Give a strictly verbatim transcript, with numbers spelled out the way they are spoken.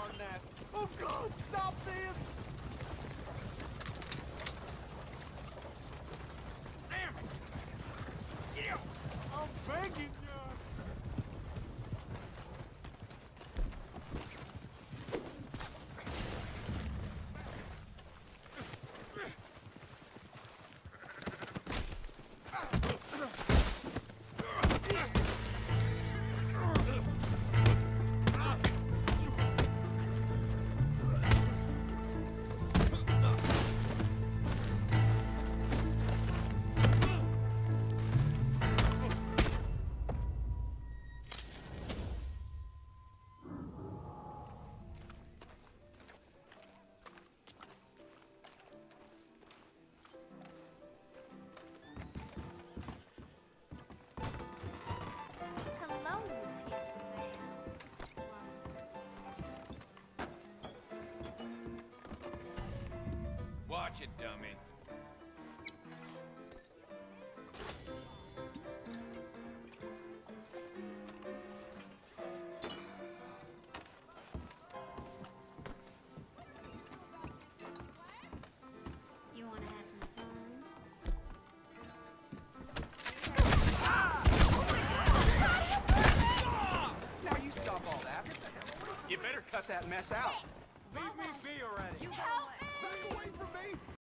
darn that. Oh God, stop this! Damn it! Yeah! I'm begging you! Watch it, dummy. You want to have some fun? Now you stop all that. You better cut that mess out. Leave me be already. You help me! Back away from me!